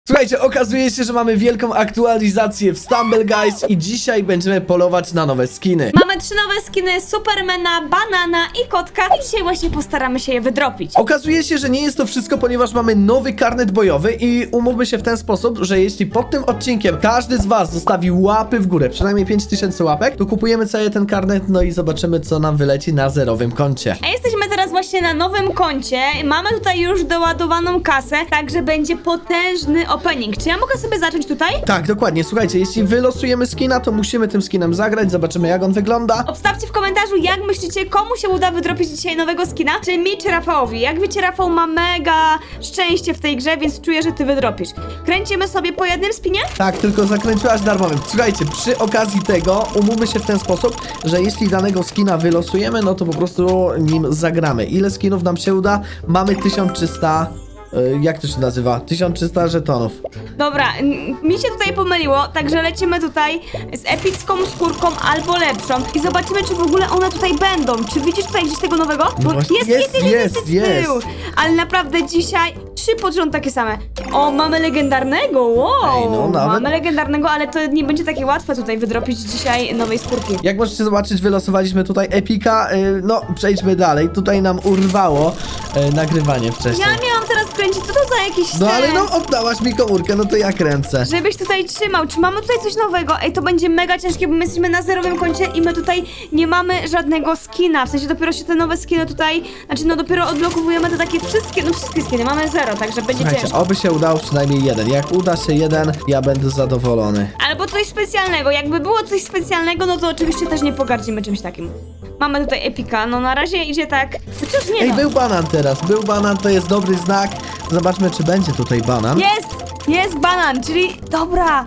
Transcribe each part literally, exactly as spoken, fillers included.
Słuchajcie, okazuje się, że mamy wielką aktualizację w Stumble Guys i dzisiaj będziemy polować na nowe skiny. Mamy trzy nowe skiny Supermana, Banana i Kotka i dzisiaj właśnie postaramy się je wydropić. Okazuje się, że nie jest to wszystko, ponieważ mamy nowy karnet bojowy i umówmy się w ten sposób, że jeśli pod tym odcinkiem każdy z was zostawi łapy w górę, przynajmniej pięć tysięcy łapek, to kupujemy cały ten karnet, no i zobaczymy, co nam wyleci na zerowym koncie. A jesteśmy teraz właśnie na nowym koncie, mamy tutaj już doładowaną kasę, także będzie potężny opening. Czy ja mogę sobie zacząć tutaj? Tak, dokładnie. Słuchajcie, jeśli wylosujemy skina, to musimy tym skinem zagrać, zobaczymy, jak on wygląda. Obstawcie w komentarzu, jak myślicie, komu się uda wydropić dzisiaj nowego skina, czy mi, czy Rafałowi. Jak wiecie, Rafał ma mega szczęście w tej grze, więc czuję, że ty wydropisz. Kręcimy sobie po jednym spinie? Tak, tylko zakręciłaś darmowym. Słuchajcie, przy okazji tego umówmy się w ten sposób, że jeśli danego skina wylosujemy, no to po prostu nim zagramy. Ile skinów nam się uda? Mamy tysiąc trzysta... Jak to się nazywa? tysiąc trzysta żetonów. Dobra, mi się tutaj pomyliło, także lecimy tutaj z epicką skórką albo lepszą i zobaczymy, czy w ogóle one tutaj będą. Czy widzisz tutaj gdzieś tego nowego? Bo Właśnie jest, jest, jest, jest, jest, jest, jest. jest. Ale naprawdę dzisiaj trzy pod rząd takie same. O, mamy legendarnego, wow! Ej, no, nawet... Mamy legendarnego, ale to nie będzie takie łatwe tutaj wydropić dzisiaj nowej skórki. Jak możecie zobaczyć, wylosowaliśmy tutaj epika. No, przejdźmy dalej. Tutaj nam urwało e, nagrywanie wcześniej. Ja miałam teraz kręcić, co to za jakiś No ten... ale no, oddałaś mi komórkę, no to ja kręcę. Żebyś tutaj trzymał, czy mamy tutaj coś nowego? Ej, to będzie mega ciężkie, bo my jesteśmy na zerowym koncie i my tutaj nie mamy żadnego skina. W sensie dopiero się te nowe skiny tutaj, znaczy no dopiero odblokowujemy te takie wszystkie, no wszystkie skiny, mamy zero, także będzie Słuchajcie, ciężko. oby się udało przynajmniej jeden. Jak uda się jeden, ja będę zadowolony. Albo coś specjalnego, jakby było coś specjalnego, no to oczywiście też nie pogardzimy czymś takim. Mamy tutaj epika, no na razie idzie tak, chociaż nie Ej, no. był banan teraz, był banan, to jest dobry znak. Zobaczmy, czy będzie tutaj banan. Jest, jest banan, czyli dobra,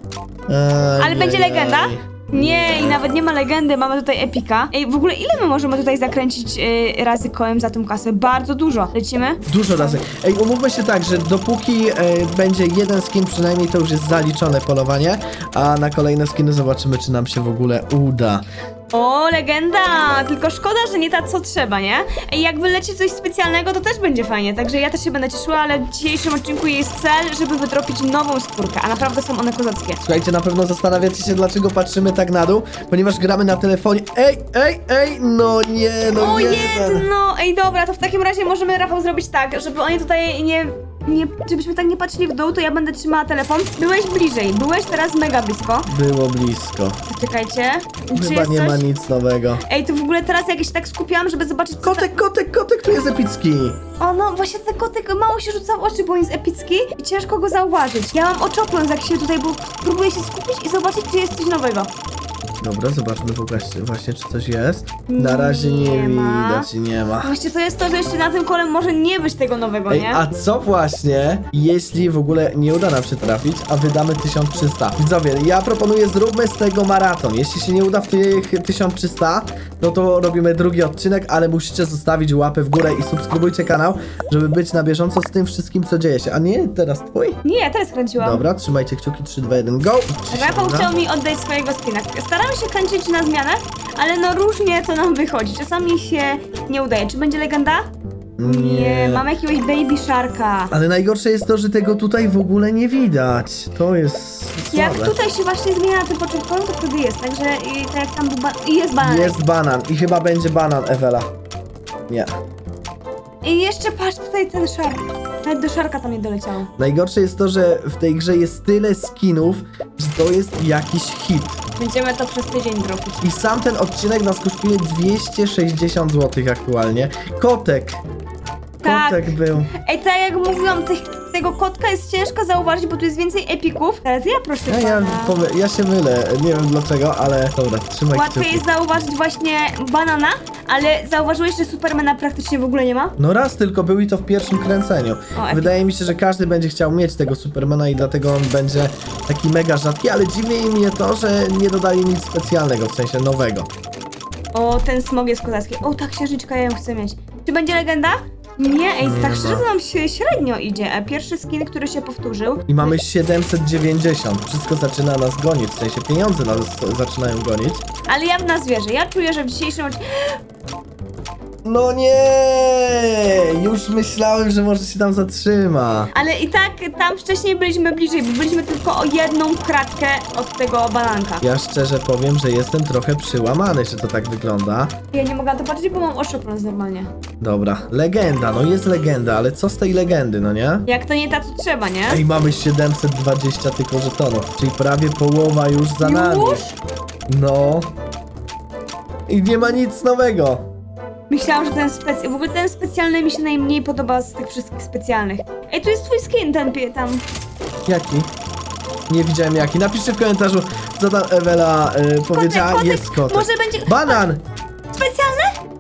Eee, ale będzie jej. legenda? Nie, i nawet nie ma legendy, mamy tutaj epika. Ej, w ogóle ile my możemy tutaj zakręcić yy, razy kołem za tą kasę? Bardzo dużo. Lecimy? Dużo razy. Ej, umówmy się tak, że dopóki e, będzie jeden skin przynajmniej, to już jest zaliczone polowanie, a na kolejne skiny zobaczymy, czy nam się w ogóle uda. O, legenda! Tylko szkoda, że nie ta co trzeba, nie? Ej, jak wyleci coś specjalnego, to też będzie fajnie, także ja też się będę cieszyła, ale w dzisiejszym odcinku jest cel, żeby wydropić nową skórkę, a naprawdę są one kozackie. Słuchajcie, na pewno zastanawiacie się, dlaczego patrzymy tak na dół, ponieważ gramy na telefonie. Ej, ej, ej, no nie, no O jeden. jedno! Ej, dobra, to w takim razie możemy, Rafał, zrobić tak, żeby oni tutaj nie... Nie, żebyśmy tak nie patrzyli w dół, to ja będę trzymała telefon. Byłeś bliżej, byłeś teraz mega blisko. Było blisko. Czekajcie. Czy Chyba jest nie coś? ma nic nowego. Ej, to w ogóle teraz jak ja się tak skupiałam, żeby zobaczyć... co Kotek, kotek, kotek, tu jest epicki. O, no właśnie ten kotek mało się rzuca w oczy, bo on jest epicki i ciężko go zauważyć. Ja mam oczopląs, jak się tutaj, bo próbuję się skupić i zobaczyć, czy jest coś nowego. Dobra, zobaczmy właśnie, właśnie czy coś jest. Na razie nie, Nie ma. widać, nie ma. Właśnie to jest to, że jeszcze na tym kole może nie być tego nowego, Ej, nie? a co właśnie, jeśli w ogóle nie uda nam się trafić, a wydamy tysiąc trzysta? Widzowie, ja proponuję, zróbmy z tego maraton. Jeśli się nie uda w tych tysiąc trzysta, no to robimy drugi odcinek, ale musicie zostawić łapę w górę i subskrybujcie kanał, żeby być na bieżąco z tym wszystkim, co dzieje się. A nie, teraz twój? Nie, ja teraz kręciłam. Dobra, trzymajcie kciuki, trzy, dwa, jeden, go! Rafał chciał mi oddać swojego spina. Staramy się kręcić na zmianę, ale no różnie to nam wychodzi. Czasami się nie udaje. Czy będzie legenda? Nie, mam jakiegoś baby sharka. Ale najgorsze jest to, że tego tutaj w ogóle nie widać. To jest Jak słabe. tutaj się właśnie zmienia na tym początkowym, to wtedy jest. Także i, tak jak tam był ba- i jest banan. Jest banan i chyba będzie banan, Ewela. Nie. I jeszcze patrz tutaj ten szark. Nawet do szarka tam nie doleciało. Najgorsze jest to, że w tej grze jest tyle skinów, że to jest jakiś hit. Będziemy to przez tydzień dropić. I sam ten odcinek nas kosztuje dwieście sześćdziesiąt złotych aktualnie. Kotek. Tak. Kotek był. Ej, tak jak mówiłam, tych, tego kotka jest ciężko zauważyć, bo tu jest więcej epików. Teraz ja proszę Ja, ja, pana. powie- ja się mylę, nie wiem dlaczego, ale dobra, trzymaj Łatwiej kciuki. jest zauważyć właśnie banana, ale zauważyłeś, że Supermana praktycznie w ogóle nie ma? No raz tylko był i to w pierwszym kręceniu. O, epic. Wydaje mi się, że każdy będzie chciał mieć tego Supermana i dlatego on będzie taki mega rzadki, ale dziwi mnie to, że nie dodali nic specjalnego, w sensie nowego. O, ten smog jest kozacki. O, ta księżniczka, ja ją chcę mieć. Czy będzie legenda? Nie, ej, Nie tak ma. szczerze to nam się średnio idzie. A pierwszy skin, który się powtórzył. I mamy siedemset dziewięćdziesiąt. Wszystko zaczyna nas gonić, w sensie pieniądze nas zaczynają gonić. Ale ja w nas wierzę. Ja czuję, że w dzisiejszym odcinku... No nie! Już myślałem, że może się tam zatrzyma. Ale i tak tam wcześniej byliśmy bliżej, bo byliśmy tylko o jedną kratkę od tego bananka. Ja szczerze powiem, że jestem trochę przyłamany, że to tak wygląda. Ja nie mogę na to patrzeć, bo mam oszczędność normalnie. Dobra, legenda, no jest legenda, ale co z tej legendy, no nie? Jak to nie ta, co trzeba, nie? Ej, mamy siedemset dwadzieścia tylko żetonów, czyli prawie połowa już za nami. Już? No. I nie ma nic nowego. Myślałam, że ten specjalny, w ogóle ten specjalny mi się najmniej podoba z tych wszystkich specjalnych. Ej, tu jest twój skin, ten pie- tam. Jaki? Nie widziałem jaki. Napiszcie w komentarzu, co tam Ewela y, powiedziała. kotek, Jest kotek. może będzie- Banan! Specjalne?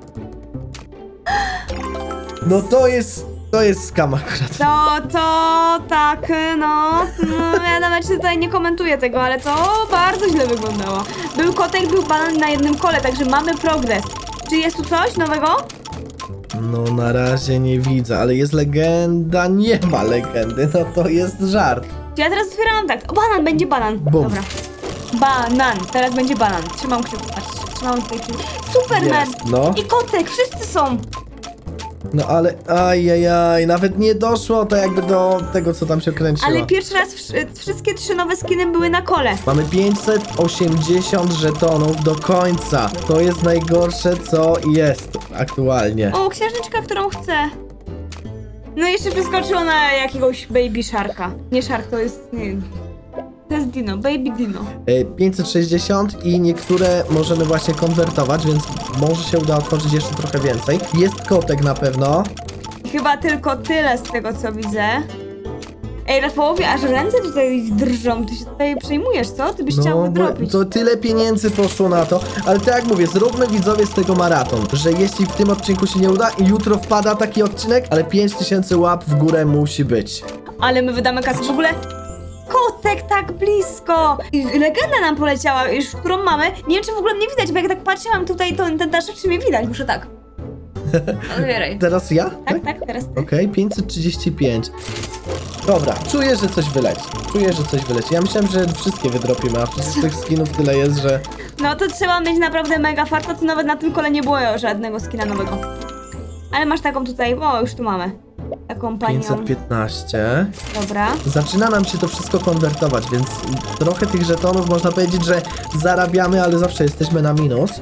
No to jest, to jest skam akurat. To, to, tak, no, no. Ja nawet tutaj nie komentuję tego, ale to bardzo źle wyglądało. Był kotek, był banan na jednym kole, także mamy progres. Czy jest tu coś nowego? No na razie nie widzę, ale jest legenda. Nie ma legendy, no to jest żart. Czy ja teraz otwieram tak. O, banan, będzie banan. Bum. Dobra. Banan, teraz będzie banan. Trzymam kciuki, patrzcie. Trzymam tutaj kciuki. Superman! Jest, no. I kotek, wszyscy są. No ale ajajaj, nawet nie doszło to jakby do tego, co tam się kręciło. Ale pierwszy raz wsz- wszystkie trzy nowe skiny były na kole. Mamy pięćset osiemdziesiąt żetonów do końca. To jest najgorsze, co jest aktualnie. O, księżniczka, którą chcę. No i jeszcze przeskoczyło na jakiegoś Baby Sharka. Nie Shark, to jest... Nie, to jest Dino, Baby Dino. E, pięćset sześćdziesiąt i niektóre możemy właśnie konwertować, więc może się uda otworzyć jeszcze trochę więcej. Jest kotek na pewno. Chyba tylko tyle z tego, co widzę. Ej, na połowie aż ręce tutaj drżą. Ty się tutaj przejmujesz, co? Ty byś chciał No, bo wydropić. to tyle pieniędzy poszło na to, ale tak jak mówię, zróbmy widzowie z tego maraton, że jeśli w tym odcinku się nie uda i jutro wpada taki odcinek, ale pięć tysięcy łap w górę musi być. Ale my wydamy kasę. W ogóle kotek tak blisko. I legenda nam poleciała, już którą mamy. Nie wiem, czy w ogóle mnie widać, bo jak tak patrzyłam tutaj, to ten daszek, czy mnie widać? Muszę tak. Otwieraj. Teraz ja? Tak, tak, teraz ty. Okej, pięćset trzydzieści pięć. Dobra, czuję, że coś wyleci. Czuję, że coś wyleci. Ja myślałem, że wszystkie wydropimy, a przecież tych skinów tyle jest, że... No to trzeba mieć naprawdę mega farta, to nawet na tym kole nie było żadnego skina nowego. Ale masz taką tutaj, o już tu mamy. Taką panią. pięćset piętnaście. Dobra. Zaczyna nam się to wszystko konwertować, więc trochę tych żetonów można powiedzieć, że zarabiamy, ale zawsze jesteśmy na minus.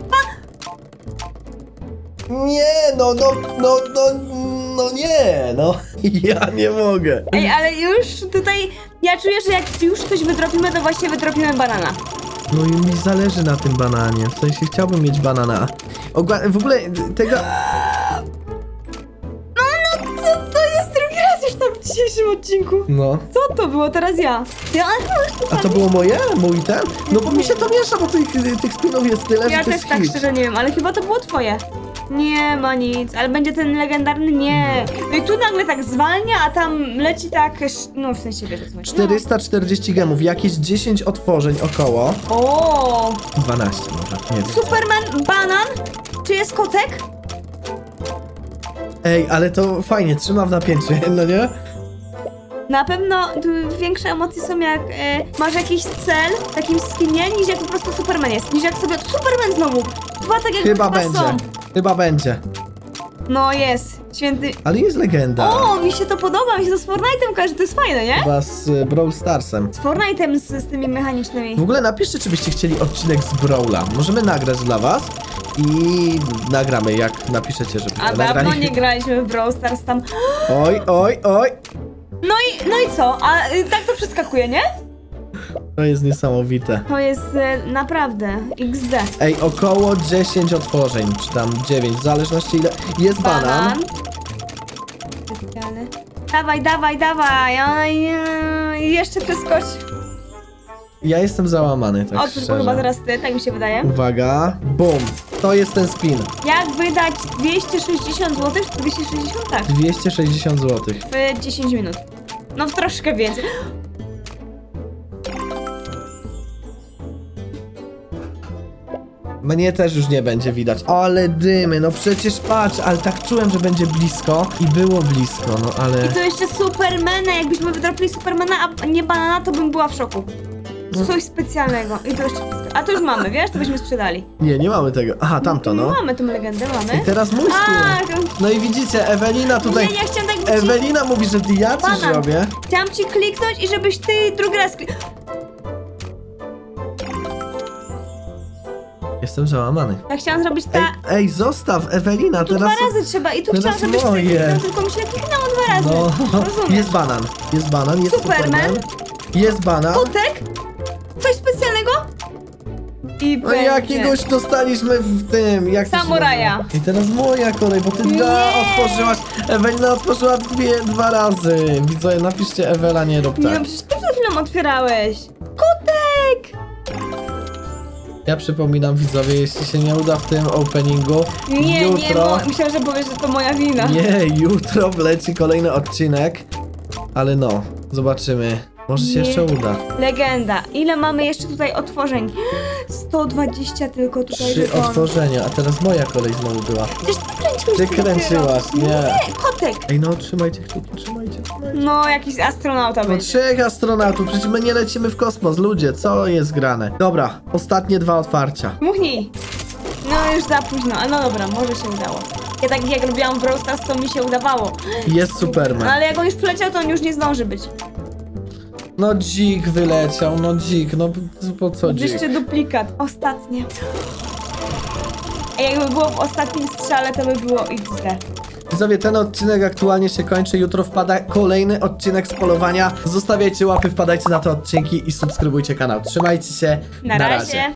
Nie, no, no, no, no, no nie, no. Ja nie mogę. Ej, ale już tutaj, ja czuję, że jak już coś wydropimy, to właśnie wydropimy banana. No i mi zależy na tym bananie, w sensie chciałbym mieć banana. Ogła- w ogóle tego... No, no, co to jest drugi raz już tam w dzisiejszym odcinku? No. Co to było teraz ja? Ja, A to było moje? Mój ten? No bo mi się to miesza, bo tych, tych spinów jest tyle, ja że to też jest tak hit. szczerze nie wiem, ale chyba to było twoje. Nie ma nic, ale będzie ten legendarny, nie. No i tu nagle tak zwalnia, a tam leci tak, sz- no w sensie wiesz o co chodzi. czterysta czterdzieści gemów, jakieś dziesięć otworzeń około. No. O, dwanaście może, nie wiem. Superman, banan, czy jest kotek? Ej, ale to fajnie, trzyma w napięciu, no nie? Na pewno tu większe emocje są jak e, masz jakiś cel w takim skinie, niż jak po prostu Superman jest. Niż jak sobie Superman znowu. Dwa tak jakby Chyba chyba będzie, są. chyba będzie. No jest, święty. Ale jest legenda. O, mi się to podoba, mi się to z Fortnite'em kojarzy, to jest fajne, nie? Chyba z y, Brawl Starsem. Z Fortnite'em z, z tymi mechanicznymi. W ogóle napiszcie, czy byście chcieli odcinek z Brawla. Możemy nagrać dla was i nagramy, jak napiszecie, żeby A nagrali. dawno nie graliśmy w Brawl Stars tam. Oj, oj, oj. No i, no i co? A y, tak to przeskakuje, nie? To jest niesamowite. To jest y, naprawdę X D. Ej, około dziesięć otworzeń, czy tam dziewięć, w zależności ile... Jest banan. Specjalny. Dawaj, dawaj, dawaj. Oj, oj, jeszcze przeskocz. Ja jestem załamany, tak Otwórz, bo szczerze. chyba teraz ty, tak mi się wydaje. Uwaga, bum. To jest ten spin. Jak wydać dwieście sześćdziesiąt złotych? dwieście sześćdziesiąt? Tak. dwieście sześćdziesiąt złotych. W dziesięć minut. No w troszkę więcej. Mnie też już nie będzie widać. Ale dymy, no przecież patrz, ale tak czułem, że będzie blisko i było blisko, no ale... I to jeszcze Supermana, jakbyśmy wydropili Supermana, a nie banana, to bym była w szoku. coś specjalnego. I to jeszcze wszystko. A to już mamy, wiesz? To byśmy sprzedali. Nie, nie mamy tego. Aha, tamto, no. Mamy tą legendę, mamy. I teraz mój A, skin. No i widzicie, Ewelina tutaj... Nie, ja chciałam tak ci... Ewelina mówi, że ty ja coś Banan. robię. Chciałam ci kliknąć i żebyś ty drugi raz klik... Jestem załamany. Ja chciałam zrobić Ej, ta... ej, zostaw, Ewelina, Tu teraz... dwa razy trzeba i tu teraz chciałam, żebyś ty moje. kliknął, tylko mi się kliknęło dwa razy. No, Rozumiesz? jest banan, jest banan, jest Superman. Superman. Jest banan. Kotek? Coś specjalnego? I No będzie. jakiegoś dostaliśmy w tym, jak to się Samuraja. nazywa? I teraz moja kolej, bo ty dwa Nie. otworzyłaś. Ewelina otworzyła dwie, dwa razy. Widzowie, napiszcie Ewela, nie rób Nie, tak. no przecież ty przed chwilą otwierałeś. Kotek! Ja przypominam, widzowie, jeśli się nie uda w tym openingu, Nie, nie, jutro... bo myślałam, że powiesz, że to moja wina. Nie, jutro wleci kolejny odcinek. Ale no, zobaczymy. Może się Nie. jeszcze uda. Legenda. Ile mamy jeszcze tutaj otworzeń? sto dwadzieścia tylko tutaj. Trzy żetonów. otworzenia, a teraz moja kolej znowu była. Przecież ty kręciłeś Ty dopiero. kręciłaś, nie. Nie, kotek. Ej, no trzymajcie kciuki, trzymajcie, trzymajcie. No, jakiś astronauta No będzie. trzech astronautów, przecież my nie lecimy w kosmos, ludzie, co jest grane? Dobra, ostatnie dwa otwarcia. Muchnij. No już za późno, a no dobra, może się udało. Ja tak jak robiłam w Brawl Stars, to mi się udawało. Jest No, Superman. ale jak on już przyleciał, to on już nie zdąży być. No dzik wyleciał, no dzik, no po co dzik? Jeszcze duplikat. Ostatnie. A jakby było w ostatnim strzale, to by było X D. Widzowie, ten odcinek aktualnie się kończy, jutro wpada kolejny odcinek z polowania. Zostawiajcie łapy, wpadajcie na te odcinki i subskrybujcie kanał. Trzymajcie się, Na razie.